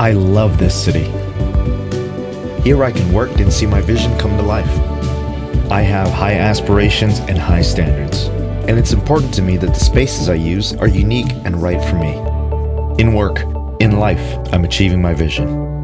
I love this city. Here I can work and see my vision come to life. I have high aspirations and high standards, and it's important to me that the spaces I use are unique and right for me. In work, in life, I'm achieving my vision.